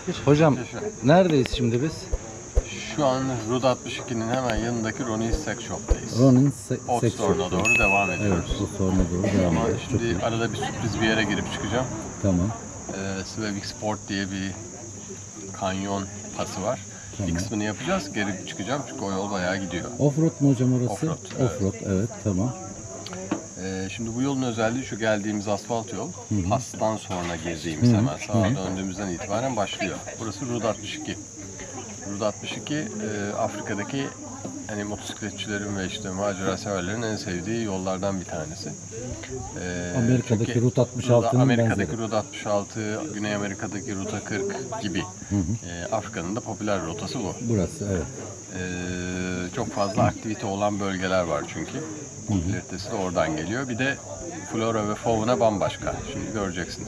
Hocam neredeyiz şimdi biz? Şu an Route 62'nin hemen yanındaki Ronnie's Sex Shop'tayız. Ronnie's Sex Shop'a doğru devam ediyoruz. Evet, Oxford'a doğru devam Ama ediyoruz. şimdi arada bir sürpriz bir yere girip çıkacağım. Tamam. Svevik Sport diye bir kanyon pası var. Tamam. Bir kısmını yapacağız, geri çıkacağım çünkü o yol bayağı gidiyor. Offroad mu hocam orası? Offroad, Offroad, evet tamam. Şimdi bu yolun özelliği şu, geldiğimiz asfalt yol. Pastan sonra girdiğimiz hemen sağa döndüğümüzden itibaren başlıyor. Burası Route 62. Route 62 Afrika'daki hani motosikletçilerin ve işte macera severlerin en sevdiği yollardan bir tanesi. Amerika'daki Route 66'nın Amerika'daki benzeri. Route 66, Güney Amerika'daki Route 40 gibi. Afrika'nın da popüler rotası bu. Burası evet. Çok fazla aktivite olan bölgeler var çünkü. Popülaritesi de oradan geliyor. Bir de flora ve fauna bambaşka. Şimdi göreceksiniz.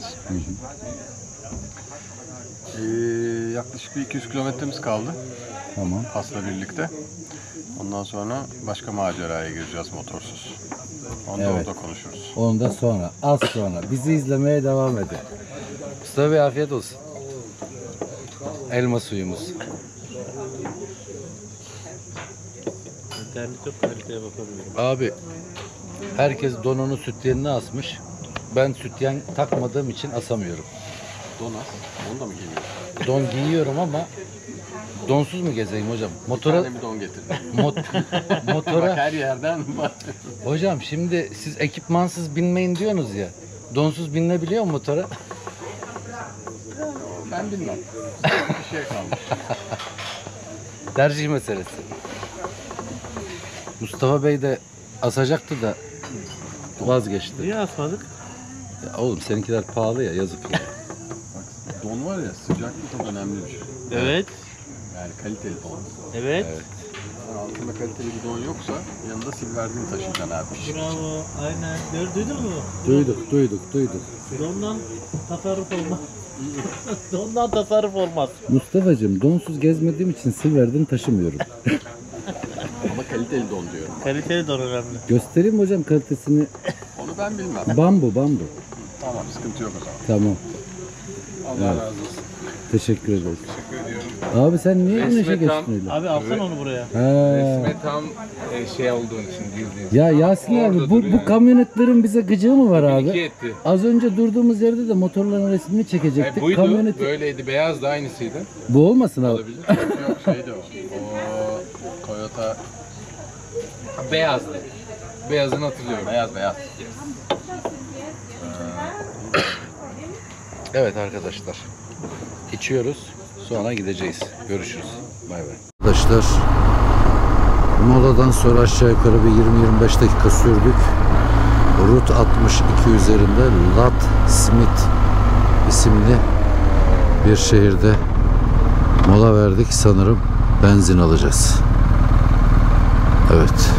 Yaklaşık bir 200 kilometremiz kaldı. Tamam. Pasla birlikte. Ondan sonra başka maceraya gireceğiz motorsuz. Onu da Evet. orada konuşuruz. Onu da sonra, az sonra. Bizi izlemeye devam edin. Mustafa Bey afiyet olsun. Elma suyumuz. İnternet çok kaliteye bakamıyorum. Abi herkes donunu sütyenine asmış. Ben sütyen takmadığım için asamıyorum. Donas, onu da mı geliyor? Don giyiyorum ama donsuz mu gezeyim hocam? Motora Bir don getirdim. motora Bak her yerden var. hocam şimdi siz ekipmansız binmeyin diyorsunuz ya. Donsuz binilebiliyor mu motora? Ben bilmem. Bir şey kalmış. Tercih meselesi. Mustafa Bey de asacaktı da vazgeçti. Niye asmadık? Ya oğlum seninkiler pahalı ya, yazık ya. Bak, don var ya, sıcaklık çok önemli bir şey. Evet. Yani kaliteli don. Evet. Yani altında kaliteli bir don yoksa yanında silverdiğini taşıyacaksın abi. Bravo. Aynen. Duydun mu? Duyduk. Dondan tasarruf olmaz. Dondan tasarruf olmaz. Mustafa'cığım donsuz gezmediğim için silverden taşımıyorum. Ama kaliteli don diyorum. Kaliteli don önemli. Göstereyim mi hocam kalitesini? Onu ben bilmem. Bambu. Tamam, sıkıntı yok o zaman. Tamam. Allah razı olsun. Teşekkür ederiz. Teşekkür ediyorum. Abi sen niye güneşe Resme tam- geçtin öyle? Abi alsana onu buraya. Ha. Resme tam şey olduğun için girdiğin. Ya Yasin Orada abi duruyor bu yani. kamyonetlerin bize gıcığı mı var İki abi? etti. Az önce durduğumuz yerde de motorların resmini çekecektik. Buydu, Kamyoneti... böyleydi, beyaz da aynısıydı. Bu olmasın abi. Olabilir. Yok şeydi o. O Toyota Beyazdı. Beyazını hatırlıyorum. beyaz. Evet arkadaşlar. İçiyoruz. Sonra gideceğiz. Görüşürüz. Bay bay. Arkadaşlar moladan sonra aşağı yukarı bir 20-25 dakika sürdük. Route 62 üzerinde Lat Smith isimli bir şehirde mola verdik. Sanırım benzin alacağız. Evet.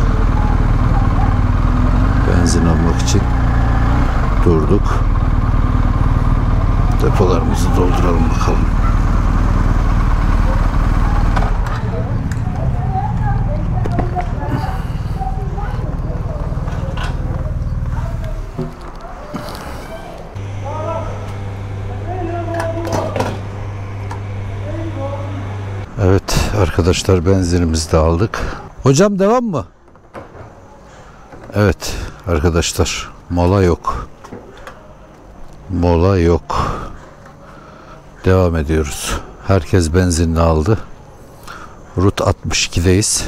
Benzin almak için durduk. Depolarımızı dolduralım bakalım. Evet arkadaşlar, benzinimizi de aldık. Hocam devam mı? Evet arkadaşlar, mola yok. Mola yok. Devam ediyoruz. Herkes benzinini aldı. Route 62'deyiz.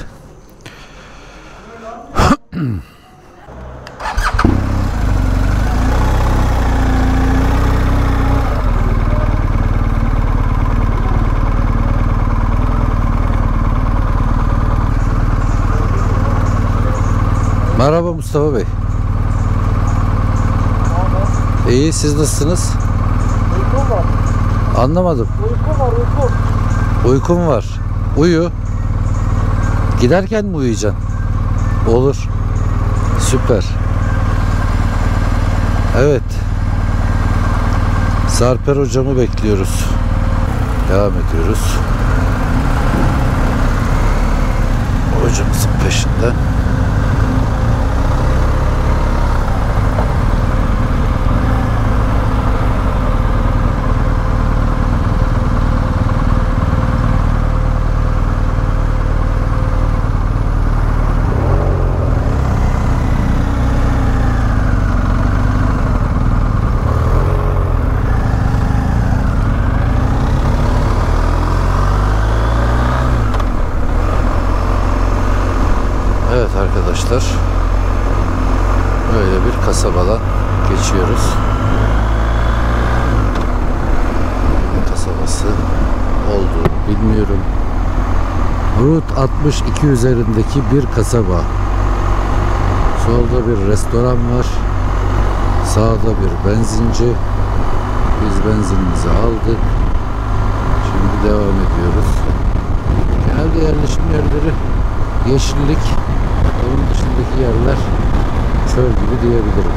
Merhaba Mustafa Bey. İyi, siz nasılsınız? Uykum var. Anlamadım. Uykum var, uykum. Uykum var. Uyu. Giderken mi uyuyacaksın? Olur. Süper. Evet. Sarper hocamı bekliyoruz. Devam ediyoruz. Hocamızın peşinde. bir kasabadan geçiyoruz. Kasabası olduğunu bilmiyorum. Route 62 üzerindeki bir kasaba. Solda bir restoran var. Sağda bir benzinci. Biz benzinimizi aldık. Şimdi devam ediyoruz. Genelde yerleşim yerleri yeşillik. Onun dışındaki yerler çöl gibi diyebilirim.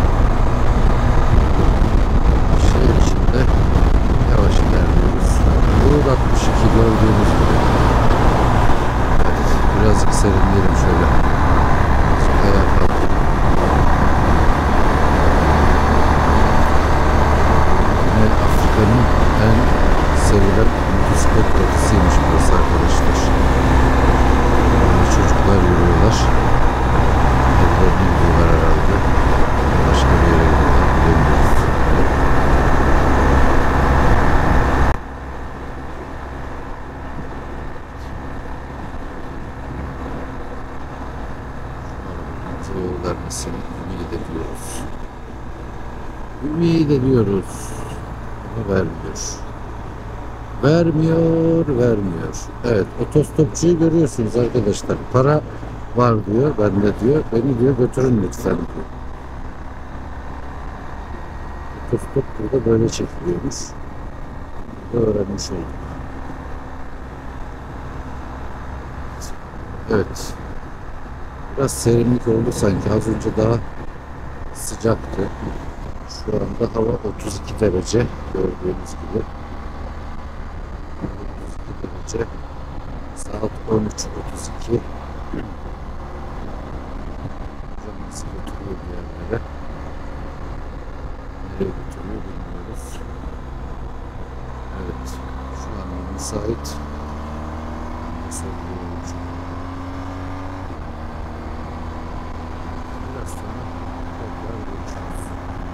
Şehir içinde yavaş ilerliyoruz. Route 62 gördüğünüz gibi. Evet, birazcık serinleyelim şöyle. Ayağa kalktık. Afrika'nın en sevilen motosiklet rotasıymış burası arkadaşlar. Çocuklar yürüyorlar. Evlerine gidiyorlar herhalde. Başka bir yere gidiyorlar. Bilmiyoruz. Yol vermesini ümit ediyoruz. Ümit ediyoruz. Ama vermiyor. Evet, otostopçuyu görüyorsunuz arkadaşlar. Para var diyor, bende diyor. Beni diyor götürün lütfen diyor. Otostop burada böyle çekiliyormuş. Öğrenmiş olduk. Evet. Biraz serinlik oldu sanki. Az önce daha sıcaktı. Şu anda hava 32 derece gördüğünüz gibi. 32 derece. Saat 13.32. Nasıl götürüyor bir yerlere? Nereye götürüyor bilmiyoruz. Evet. Şu anda müsait. Nasıl oluyor? Biraz sonra tekrar görüşürüz.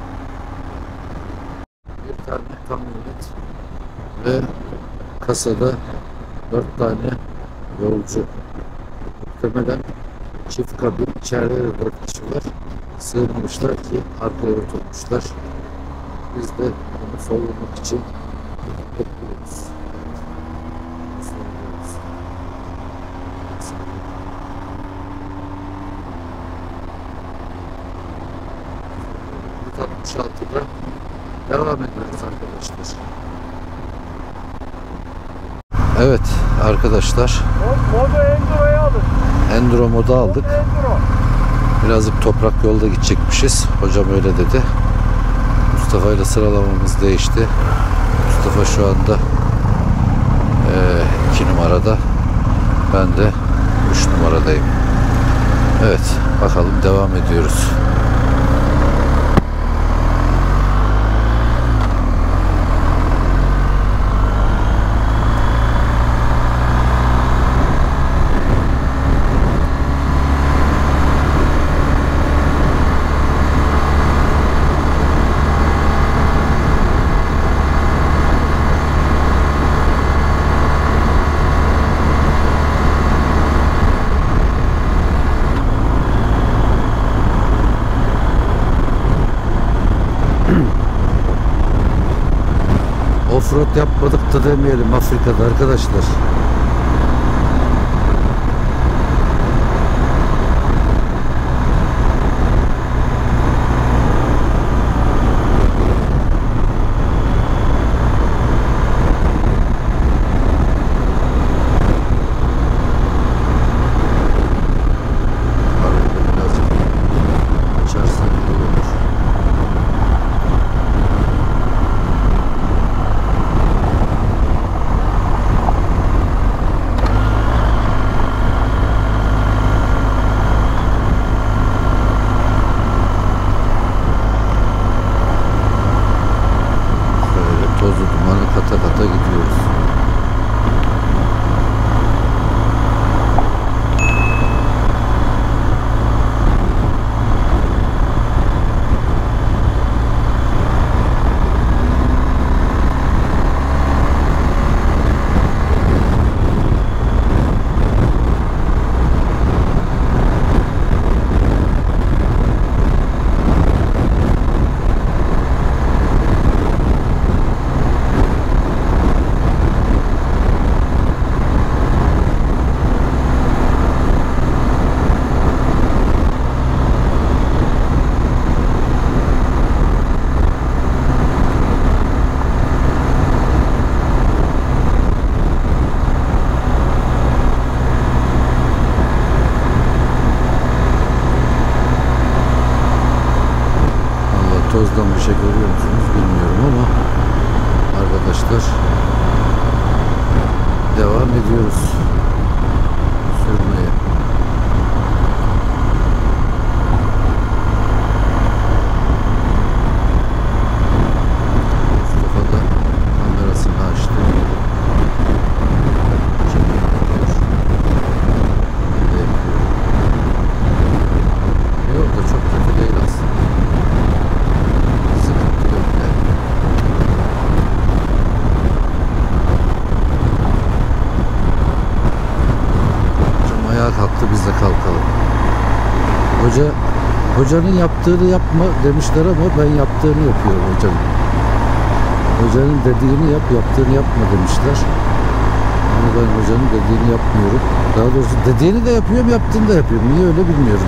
Bir tane kamyonet ve kasada 4 tane yolcu. Muhtemelen çift kabin, içeride de 4 kişi var. Sığınmışlar ki arkaya oturmuşlar. Biz de onu sollamak için bekliyoruz. Evet. 66'da devam ediyoruz arkadaşlar. Evet arkadaşlar. Modu Enduro'yu alın. Enduro modu aldık. Enduro. Birazcık toprak yolda gidecekmişiz. Hocam öyle dedi. Mustafa ile sıralamamız değişti. Mustafa şu anda 2 numarada. Ben de 3 numaradayım. Evet bakalım devam ediyoruz. Offroad yapmadık da demeyelim Afrika'da arkadaşlar. Kata kata gidiyoruz. tozdan bir şey görüyor musunuz bilmiyorum ama arkadaşlar devam ediyoruz sürmeye. Mustafa da kamerasını açtı. Yol da çok kötü değil aslında. Sıkıntı yok yani. Hocam ayağa kalktı, biz de kalkalım. Hocanın yaptığını yapma demişler ama ben yaptığını yapıyorum hocanın. Hocanın dediğini yap, yaptığını yapma demişler. Ama ben hocanın dediğini yapmıyorum. Daha doğrusu dediğini de yapıyorum, yaptığını da yapıyorum. Niye öyle bilmiyorum.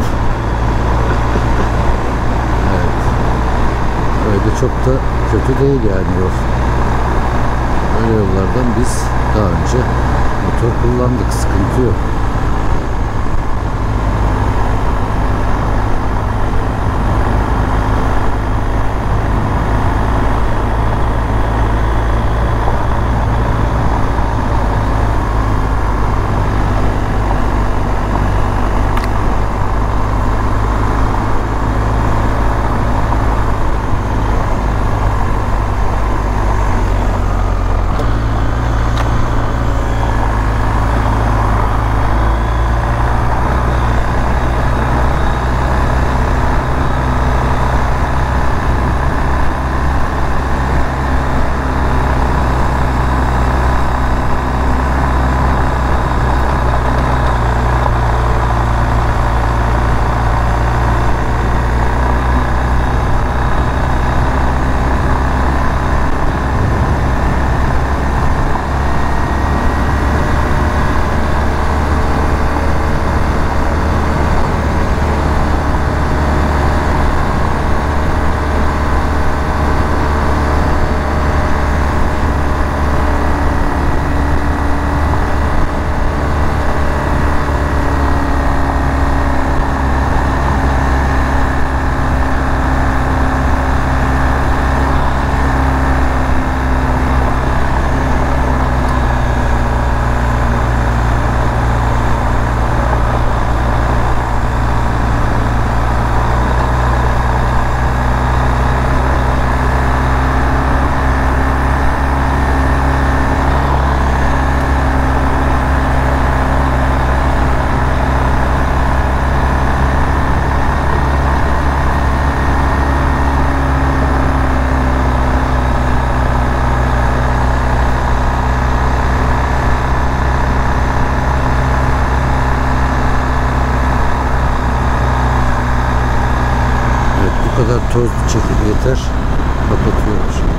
Evet. Öyle çok da kötü değil yani yol. Öyle yollardan biz daha önce motor kullandık. Sıkıntı yok. Bu kadar toz çekip yeter. Kapatıyorum şimdi.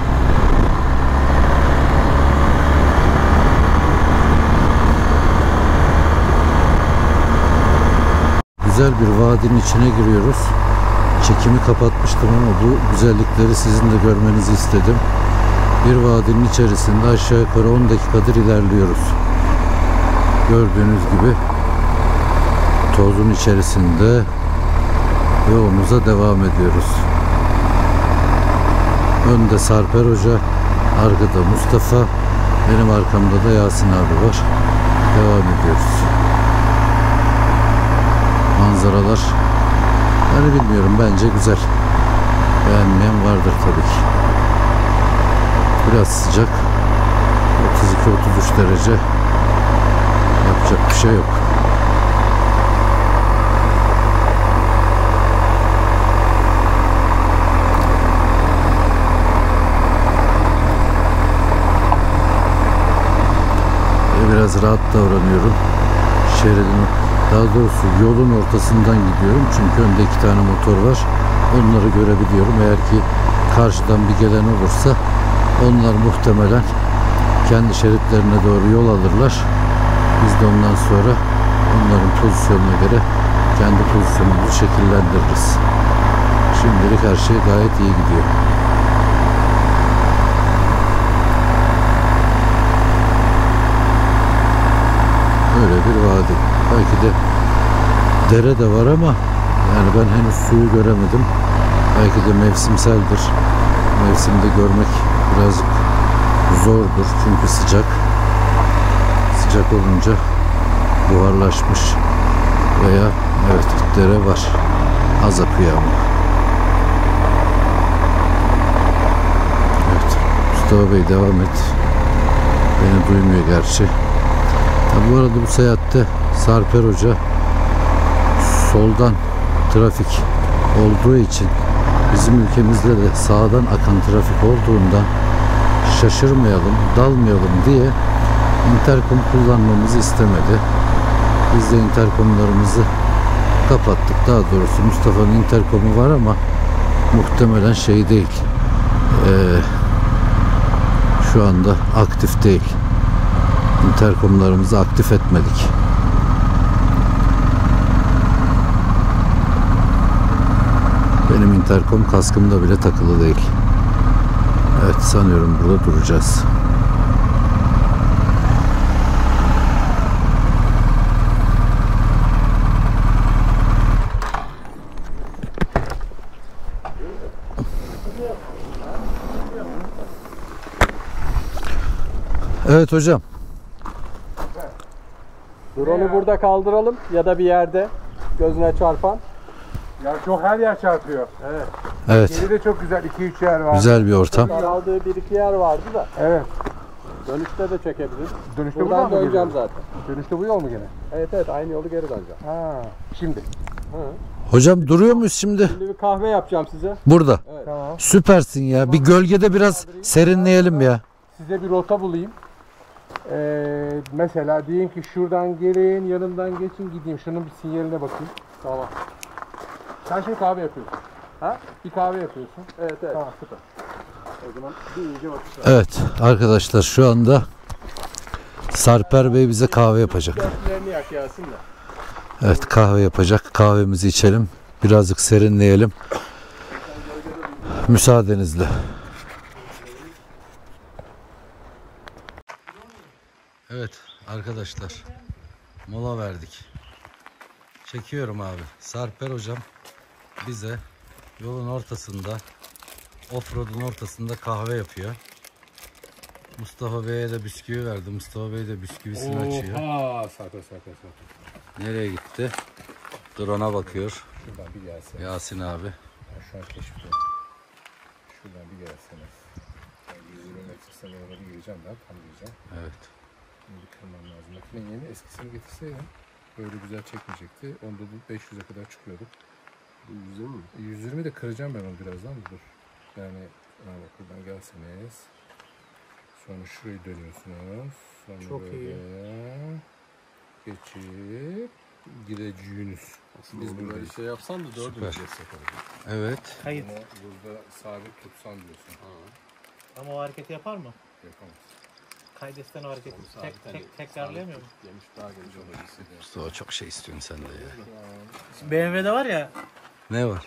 Güzel bir vadinin içine giriyoruz. Çekimi kapatmıştım ama bu güzellikleri sizin de görmenizi istedim. Bir vadinin içerisinde aşağı yukarı 10 dakikadır ilerliyoruz. Gördüğünüz gibi tozun içerisinde yolumuza devam ediyoruz. Önde Sarper Hoca, arkada Mustafa, benim arkamda da Yasin abi var. Devam ediyoruz. Manzaralar, yani bilmiyorum, bence güzel. Beğenmeyen vardır tabii ki. Biraz sıcak, 32-33 derece. Yapacak bir şey yok. Biraz rahat davranıyorum. Şeridin, daha doğrusu yolun ortasından gidiyorum. Çünkü önde 2 tane motor var. Onları görebiliyorum. Eğer ki karşıdan bir gelen olursa onlar muhtemelen kendi şeritlerine doğru yol alırlar. Biz de ondan sonra onların pozisyonuna göre kendi pozisyonumuzu şekillendiririz. Şimdilik her şey gayet iyi gidiyor. Öyle bir vadi. Belki de dere de var ama yani ben henüz suyu göremedim. Belki de mevsimseldir. Mevsimde görmek birazcık zordur çünkü sıcak. Sıcak olunca buharlaşmış veya evet dere var. Az akıyor ama. Evet. Mustafa Bey devam et. Beni duymuyor gerçi. Bu arada bu seyahatte Sarper Hoca soldan trafik olduğu için bizim ülkemizde de sağdan akan trafik olduğundan şaşırmayalım, dalmayalım diye interkom kullanmamızı istemedi. Biz de interkomlarımızı kapattık. Daha doğrusu Mustafa'nın interkomu var ama muhtemelen şey değil. Şu anda aktif değil. İnterkomlarımızı aktif etmedik. Benim interkom kaskımda bile takılı değil. Evet, sanıyorum burada duracağız. Evet hocam. Drone'u burada kaldıralım ya da bir yerde gözüne çarpan. Ya çok her yer çarpıyor. Evet. Evet. Yeri de çok güzel. 2-3 yer var. Güzel bir ortam. Aldığı bir iki yer vardı da Evet. dönüşte de çekebiliriz. Dönüşte Buradan buradan mı döneceğim geliyor? zaten. Dönüşte bu yol mu gene? Evet aynı yolu geri döneceğim. Ha. Şimdi. Hocam duruyor muyuz şimdi? Şimdi bir kahve yapacağım size. Burada. Tamam. Süpersin ya. Bir gölgede biraz serinleyelim ya. Size bir rota bulayım. Mesela diyeyim ki şuradan gelin, yanından geçin, gideyim. Şunun bir sinyaline bakayım. Tamam. Sen şimdi kahve yapıyorsun. Ha? Bir kahve yapıyorsun. Evet evet. Tamam, süper. O zaman bir iyice vakit var. Evet arkadaşlar, şu anda Sarper Bey bize kahve yapacak. Dörtlerini yak Yasin de. Evet, kahve yapacak. Kahvemizi içelim. Birazcık serinleyelim. Müsaadenizle. Evet arkadaşlar, mola verdik. Çekiyorum abi. Sarper hocam bize yolun ortasında, offroad'un ortasında kahve yapıyor. Mustafa Bey'e de bisküvi verdi. Mustafa Bey de bisküvisini açıyor. Oha, sata. Nereye gitti? Drone'a bakıyor. Şuradan bir gelsene. Yasin abi. Ben şu an keşifte. Şuradan bir gelsene. Ben 120 metre sana doğru gireceğim ben. Tam gireceğim. Evet. Şimdi kırmam lazım. Makinenin yeni eskisini getirseydim böyle güzel çekmeyecekti. Onda bu 500'e kadar çıkıyorduk. Bu 120 mi? 120 de kıracağım ben onu birazdan da dur. Yani bak buradan gelseniz. Sonra şurayı dönüyorsunuz. Sonra Çok böyle iyi. geçip gideceğiniz. Aslında Biz biz böyle buradayız. şey yapsan da dördümüz Süper. geçsek abi. Evet. Kayıt. Bunu burada sabit tutsan diyorsun. Ama o hareketi yapar mı? Yapamaz. Kaydesten o hareketi Sabit tekrarlayamıyor mu? Yemiş daha geniş olabilir. Mustafa, çok şey istiyorsun sen de ya. BMW'de var ya, Ne var?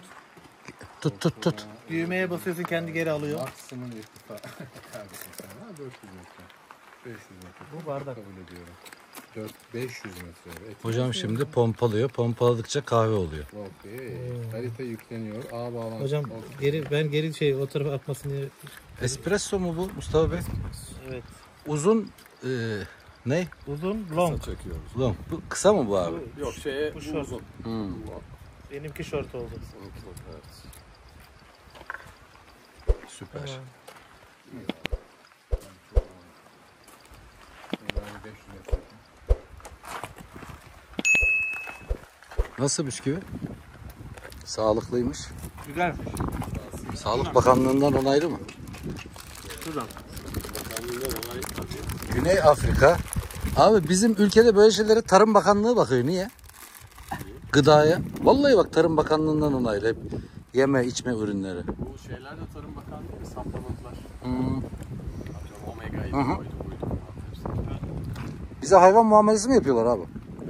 Tut. düğmeye basıyorsun kendi geri alıyor. Maksimum irtifa. Kardeşim sen ha 400 metre. 500 metre. Bu bardak. Kabul ediyorum. 500 metre. Hocam şimdi pompalıyor. Pompaladıkça kahve oluyor. Okey. Harita yükleniyor. Ağ bağlantısı. Hocam ben geri o tarafa atmasın diye. Espresso mu bu Mustafa Bey? Evet. Uzun ne? Uzun, long. Çekiyoruz. Ulan bu kısa mı bu abi? Yok şeye Bu short. uzun. Benimki short oldu. Evet. Süper. Yani 500 metre. Nasıl bisküvi? Sağlıklıymış. Güzelmiş. Sağlık Bakanlığı'ndan onaylı mı? Şuradan. Güney Afrika. Abi bizim ülkede böyle şeylere Tarım Bakanlığı bakıyor. Niye? Gıdaya. Vallahi bak, Tarım Bakanlığı'ndan onaylı. Hep yeme içme ürünleri. Bu şeyler de Tarım Bakanlığı değil mi? Saplamadılar. Hmm. Omega'yı Hı hı. koydu buydu. Hepsi. Bize hayvan muamelesi mi yapıyorlar abi?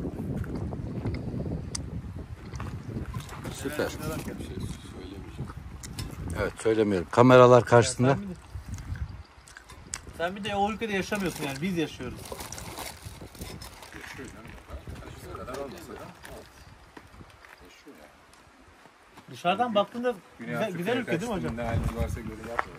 Süper. Bir şey söylemeyeceğim. Evet, söylemiyorum. Kameralar karşısında. Sen bir de o ülkede yaşamıyorsun yani, biz yaşıyoruz. Dışarıdan baktığında Güney güzel, Afrika'ya güzel ülke değil mi hocam? kaçtığında ne haliniz varsa görün yapmıyor.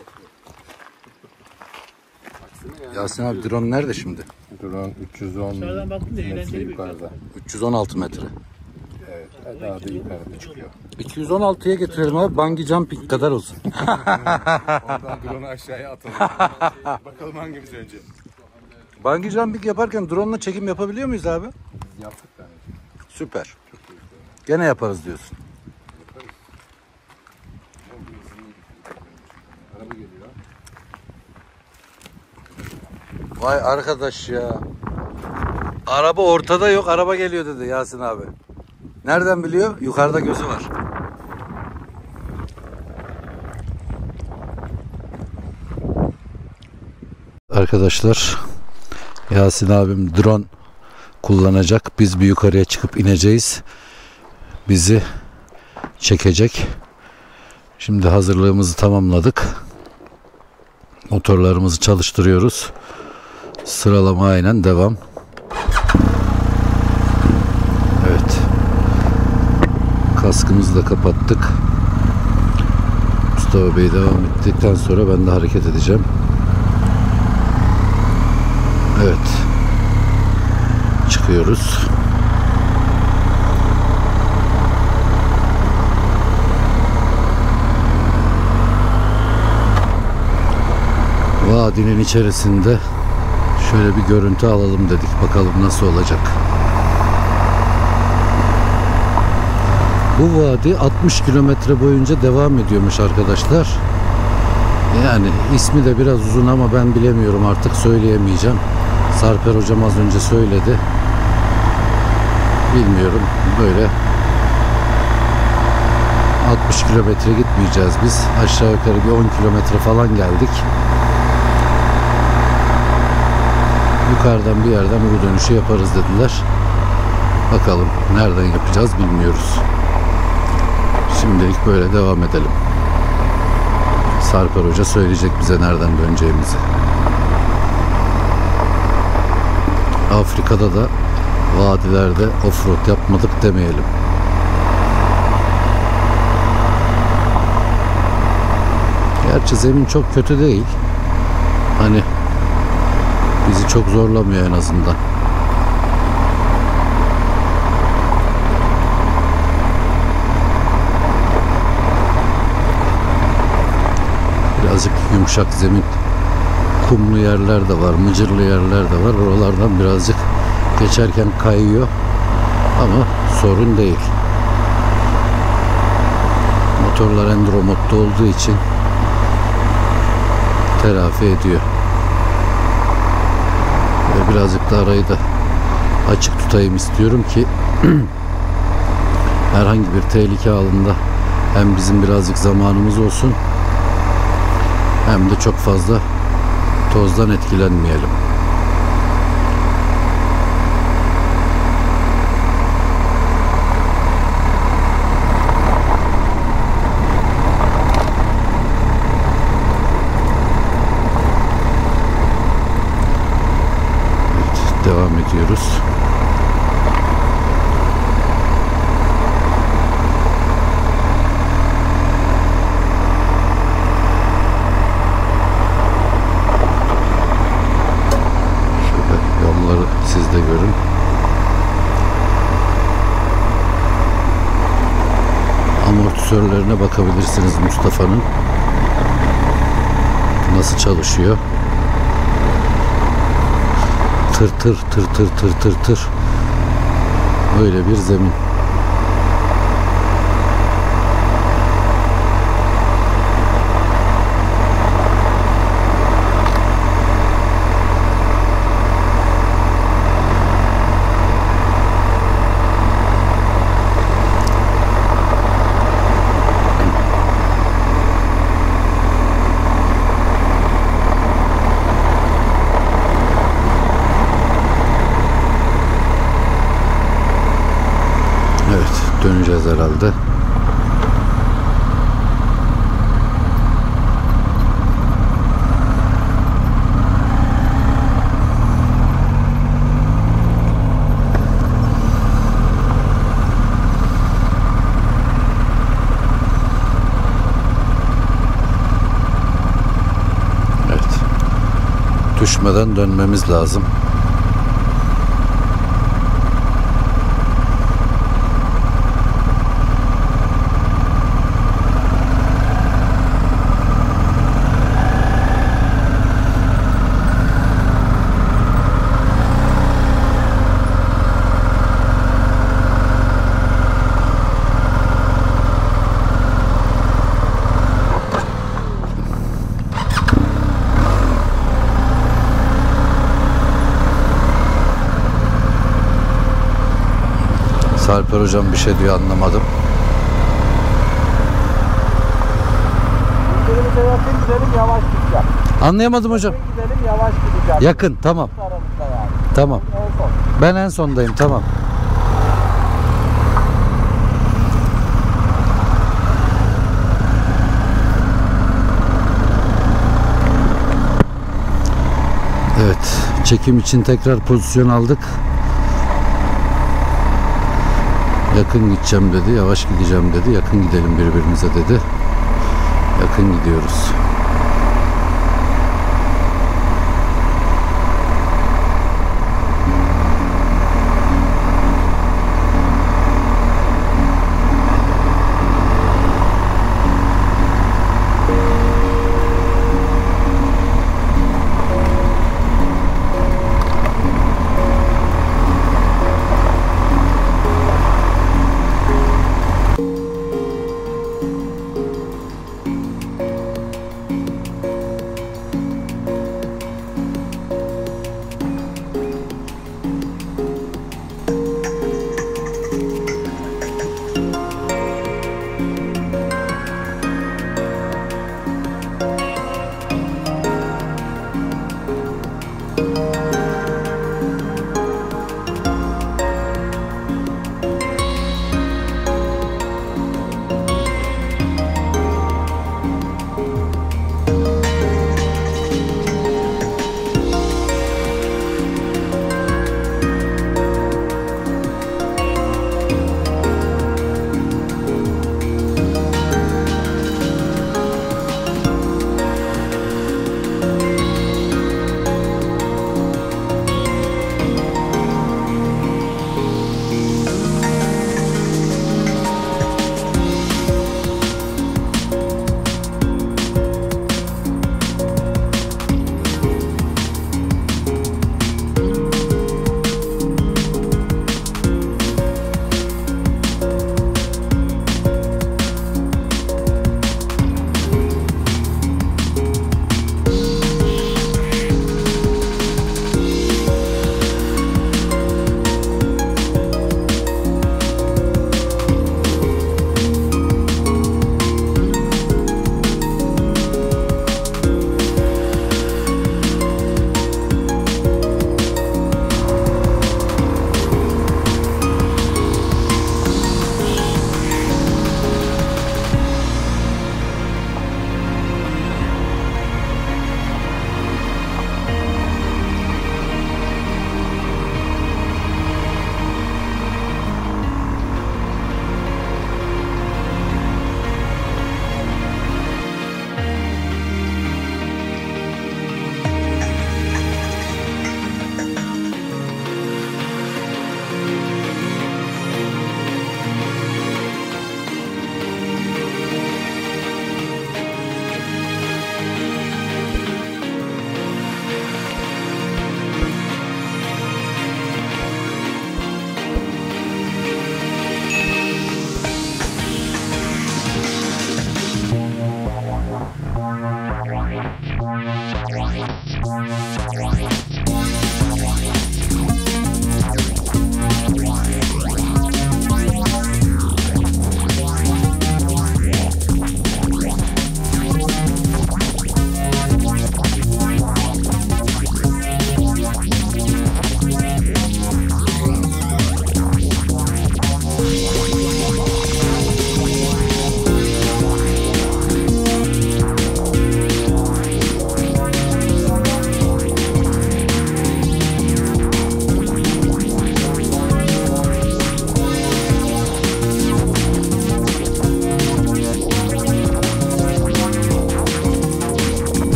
Yasin abi drone nerede şimdi? Drone 310 Dışarıdan baktığında metre eğlenceli bir yukarıda. 316 metre. Evet. Daha da yukarıda çıkıyor. 216'ya getirelim abi. Bungee jumping kadar olsun. Ondan drone'u aşağıya atalım. Bakalım hangimiz önce. Bungee jumping yaparken drone'la çekim yapabiliyor muyuz abi? Yaptık yani. Süper. Gene yaparız diyorsun. Araba geliyor. Vay arkadaş ya. Araba ortada yok, araba geliyor dedi Yasin abi. Nereden biliyor? Yukarıda gözü var. Arkadaşlar, Yasin abim drone kullanacak. Biz bir yukarıya çıkıp ineceğiz. Bizi çekecek. Şimdi hazırlığımızı tamamladık. Motorlarımızı çalıştırıyoruz. Sıralama aynen devam. Evet. Kaskımızı da kapattık. Mustafa Bey devam ettikten sonra ben de hareket edeceğim. Evet. Çıkıyoruz. Vadinin içerisinde şöyle bir görüntü alalım dedik. Bakalım nasıl olacak. Bu vadi 60 kilometre boyunca devam ediyormuş arkadaşlar. Yani ismi de biraz uzun ama ben bilemiyorum, artık söyleyemeyeceğim. Sarper hocam az önce söyledi. Bilmiyorum, böyle 60 kilometre gitmeyeceğiz biz. Aşağı yukarı bir 10 kilometre falan geldik. Yukarıdan bir yerden bu dönüşü yaparız dediler. Bakalım nereden yapacağız bilmiyoruz. Şimdilik böyle devam edelim. Sarper Hoca söyleyecek bize nereden döneceğimizi. Afrika'da da vadilerde offroad yapmadık demeyelim. Gerçi zemin çok kötü değil. Hani bizi çok zorlamıyor en azından. Birazcık yumuşak zemin, kumlu yerler de var, mıcırlı yerler de var. Oralardan birazcık geçerken kayıyor ama sorun değil. Motorlar enduro modda olduğu için telafi ediyor. Ve birazcık da arayı da açık tutayım istiyorum ki herhangi bir tehlike anında hem bizim birazcık zamanımız olsun hem de çok fazla tozdan etkilenmeyelim. Evet, devam ediyoruz. Siz de görün. Amortisörlerine bakabilirsiniz Mustafa'nın. Nasıl çalışıyor? Tır tır tır tır tır tır tır. Böyle bir zemin. Döneceğiz herhalde. düşmeden dönmemiz lazım. Alper hocam bir şey diyor, anlamadım. Birbirimize yakın gidelim, yavaş gideceğim. Anlayamadım hocam. Gidelim, yavaş gideceğim. Yakın, tamam. Aramızda yani. Tamam. En son. Ben en sondayım, tamam. Evet, çekim için tekrar pozisyon aldık. Yakın gideceğim dedi, yavaş gideceğim dedi. Yakın gidelim birbirimize dedi. Yakın gidiyoruz.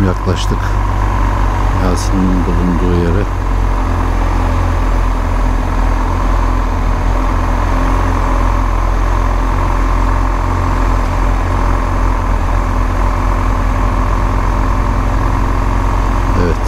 Tam yaklaştık Yasin'in bulunduğu yere. Evet.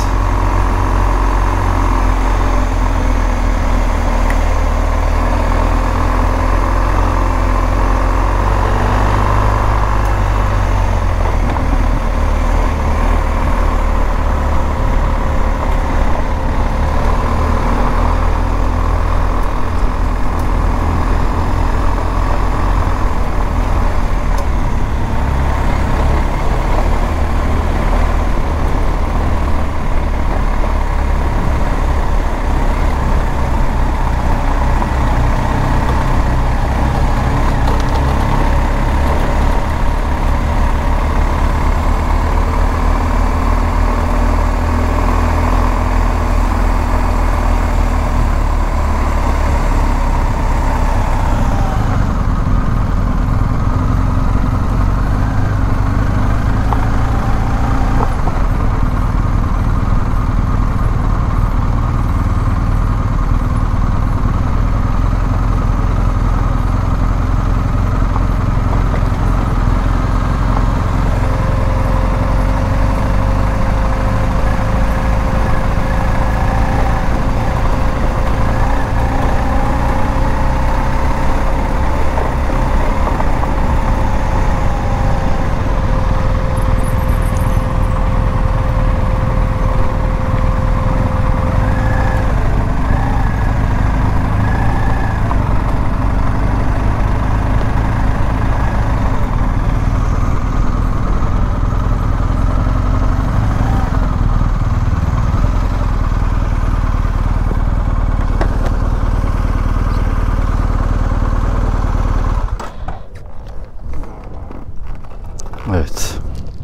Evet.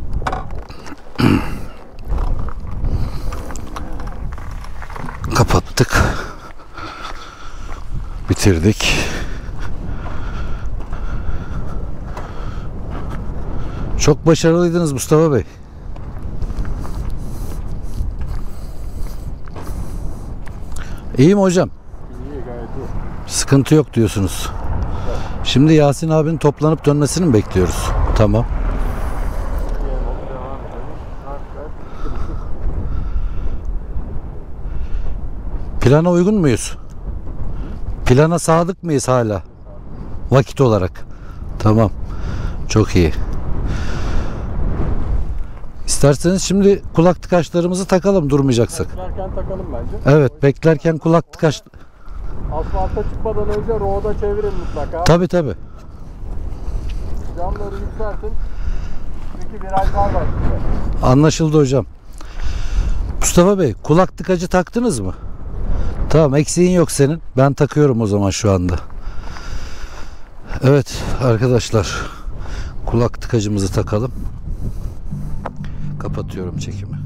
Kapattık. Bitirdik. Çok başarılıydınız Mustafa Bey. İyi mi hocam? İyi, gayet iyi. Sıkıntı yok diyorsunuz. Şimdi Yasin abinin toplanıp dönmesini mi bekliyoruz? Tamam. Plana uygun muyuz? Plana sadık mıyız hala? Vakit olarak. Tamam. Çok iyi. İsterseniz şimdi kulak tıkaçlarımızı takalım durmayacaksak. Beklerken takalım bence. Evet, beklerken kulak tıkaç... Asfalta çıkmadan önce roğda çevirin mutlaka. Tabii tabii. Camları yükseltin. Çünkü virajlar var size. Anlaşıldı hocam. Mustafa Bey, kulak tıkacı taktınız mı? Tamam, eksiğin yok senin. Ben takıyorum o zaman şu anda. Evet arkadaşlar, kulak tıkacımızı takalım. Kapatıyorum çekimi.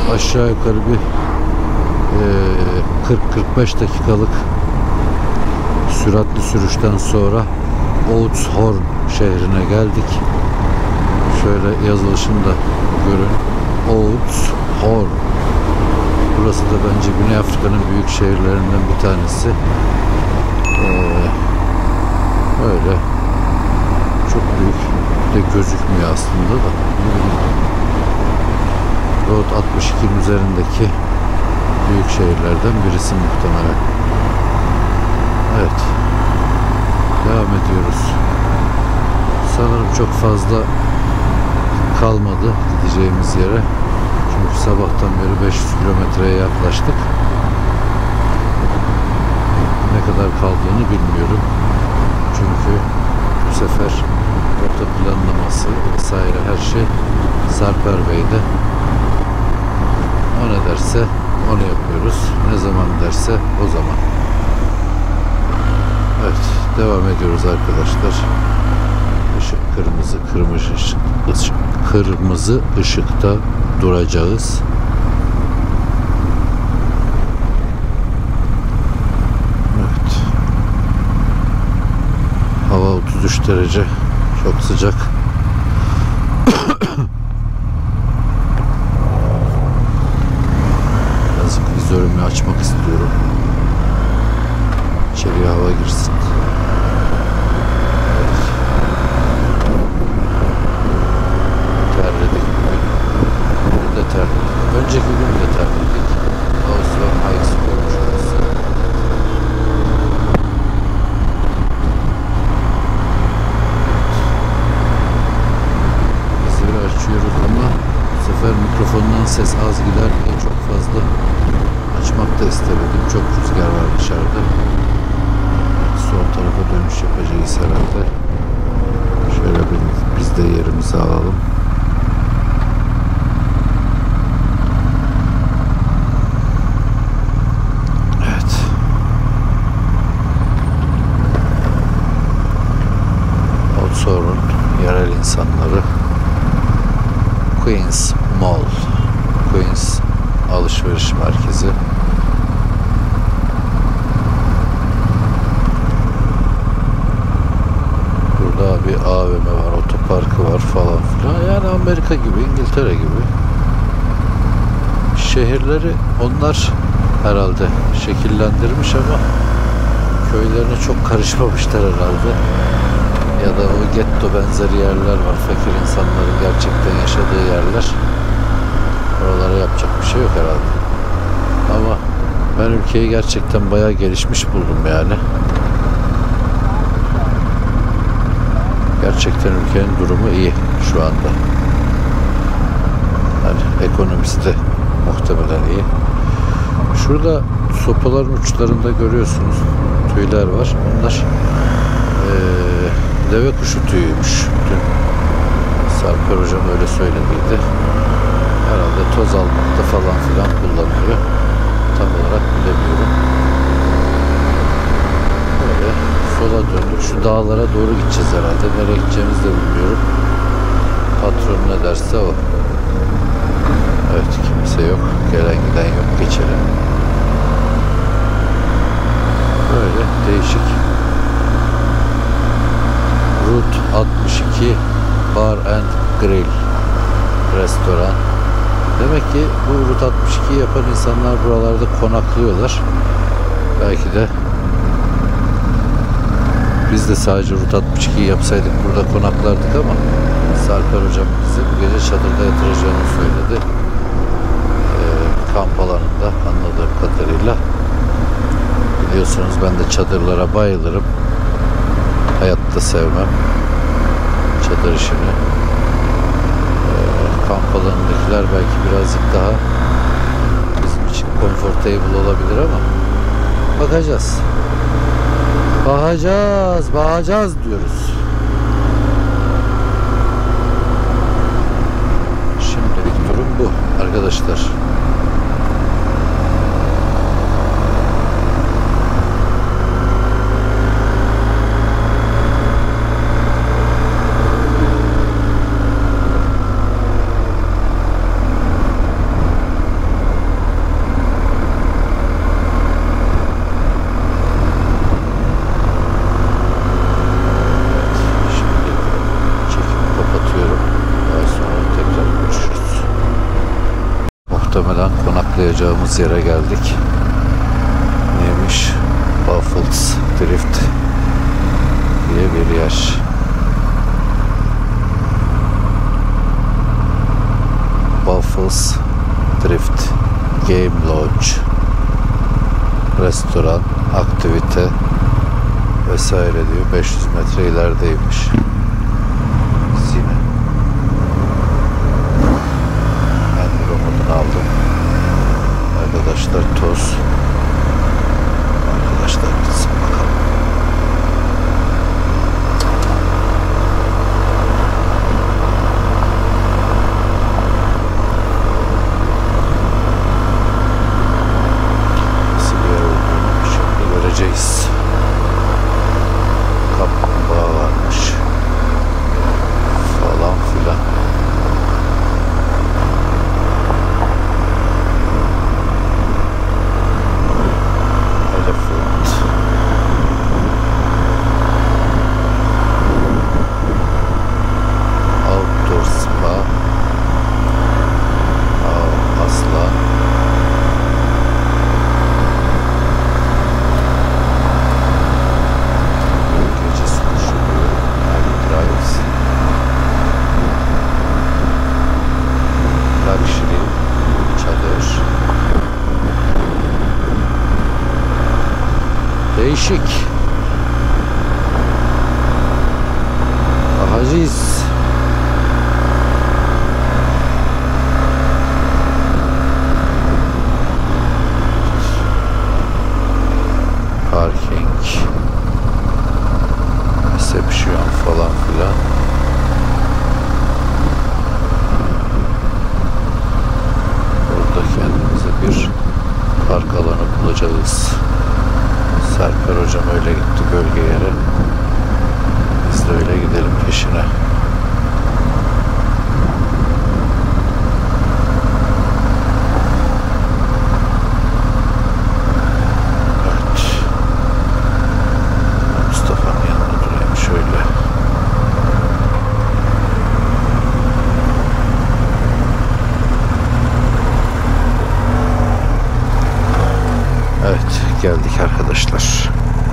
aşağı yukarı bir 40-45 dakikalık süratli sürüşten sonra Oudshoorn şehrine geldik. Şöyle yazılışını da görün. Oudshoorn. Burası da bence Güney Afrika'nın büyük şehirlerinden bir tanesi. Öyle çok büyük de gözükmüyor aslında da. Route 62'nin üzerindeki büyük şehirlerden birisi muhtemelen. Evet. Devam ediyoruz. Sanırım çok fazla kalmadı gideceğimiz yere. Çünkü sabahtan beri 500 kilometreye yaklaştık. Ne kadar kaldığını bilmiyorum. Çünkü bu sefer rota planlaması vesaire her şey Sarper Bey'de. O ne derse onu yapıyoruz. Ne zaman derse o zaman. Evet, devam ediyoruz arkadaşlar. Işık kırmızı ışıkta duracağız. Evet. Hava 33 derece. Çok sıcak. Birazcık vizörümü açmak istiyorum. İçeriye hava girsin. Evet. Terledik bugün. Bugün de terledik. Önceki gün de terledik. Oudshoorn High School'muş orası. Vizörü açıyoruz ama bu sefer mikrofondan ses az gider diye çok fazla açmak da istemedim. Çok rüzgar var dışarıda. Sol tarafa dönüş yapacağız herhalde. Şöyle biz de yerimizi alalım. Evet. Oudshoorn yerel insanları Queens Mall, Queens alışveriş merkezi. Burada bir AVM var, otoparkı var falan filan. Yani Amerika gibi, İngiltere gibi. Şehirleri onlar herhalde şekillendirmiş ama köylerine çok karışmamışlar herhalde. Ya da o getto benzeri yerler var. Fakir insanların gerçekten yaşadığı yerler. Oralara yapacak bir şey yok herhalde. Ama ben ülkeyi gerçekten bayağı gelişmiş buldum yani. Gerçekten ülkenin durumu iyi şu anda. Yani ekonomisi de muhtemelen iyi. Şurada sopaların uçlarında görüyorsunuz tüyler var. Onlar deve kuşu tüyüymüş. Dün Sarper hocam öyle söylediydi. Herhalde toz almakta falan filan kullanılıyor. Tam olarak bilemiyorum. Böyle sola döndük. Şu dağlara doğru gideceğiz herhalde. Nereye gideceğimizi de bilmiyorum. Patron ne derse o. Evet, kimse yok. Gelen giden yok. Geçelim. Böyle değişik. Route 62 Bar and Grill restoran. Demek ki bu Route 62'yi yapan insanlar buralarda konaklıyorlar. Belki de biz de sadece Route 62'yi yapsaydık burada konaklardık ama Sarper hocam bizi bu gece çadırda yatıracağını söyledi. Kamp alanında anladığım kadarıyla. Biliyorsunuz ben de çadırlara bayılırım. Hayatta sevmem çadır işini. Kamp alanındakiler belki birazcık daha bizim için comfortable olabilir ama bakacağız. Bakacağız diyoruz. Şimdilik durum bu arkadaşlar. Muhtemelen konaklayacağımız yere geldik. Neymiş? Buffalo's Drift diye bir yer. Buffalo's Drift Game Lodge, restoran, aktivite vesaire diyor. 500 metre ilerideymiş. Yine Enduro modunu aldım. Arkadaşlar toz. Arkadaşlar gitsin bakalım. Nasıl bir yer olduğunu şimdi göreceğiz. Kaplumbağa varmış. Falan filan. Elephant. Outdoor spa. Aslan. Gece sunuşu. Drives. Luxury. Çadır. Değişik. Haciz. Parking. Reception falan filan. Burada kendimize bir park alanı bulacağız. Serper hocam öyle gitti gölge yere. Biz de öyle gidelim peşine. Evet. Mustafa'nın yanında durayım şöyle. Evet, geldik arkadaşlar.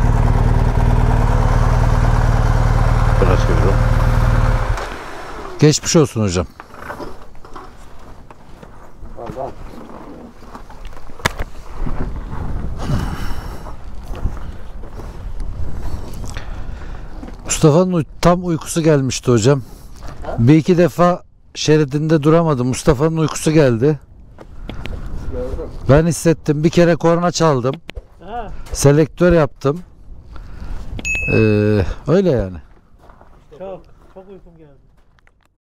Bırakıyorum. Geçmiş olsun hocam. Mustafa'nın tam uykusu gelmişti hocam. Bir iki defa şeridinde duramadı. Mustafa'nın uykusu geldi. Ben hissettim. Bir kere korna çaldım. Ha, Selektör yaptım. Öyle yani. çok uykum geldi.